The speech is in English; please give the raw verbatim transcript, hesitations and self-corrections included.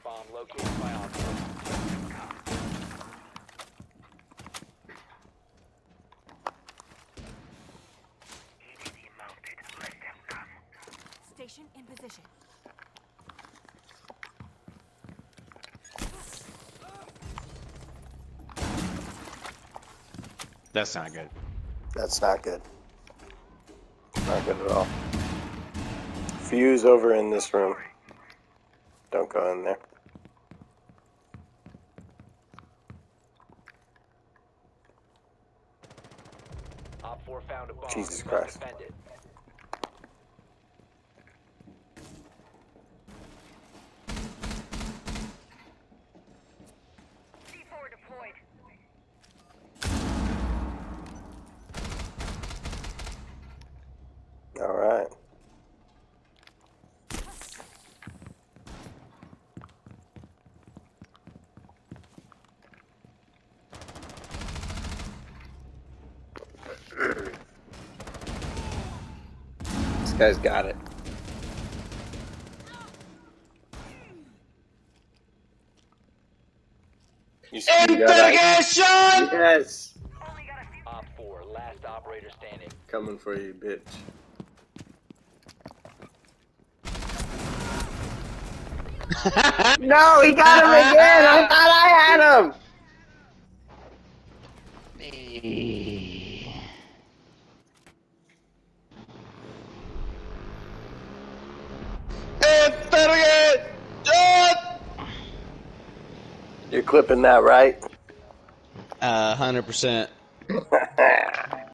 bomb located by Op four. Station in position. That's not good. That's not good. Not good at all. Fuse over in this room. Don't go in there. Op four found a bomb. Jesus You must Christ. defend it. C four deployed. All right. This guy's got it. You see that? Yes. Op four, last operator standing. Coming for you, bitch. No, he got him again. I thought I had him. You're clipping that, right? Uh, hundred percent.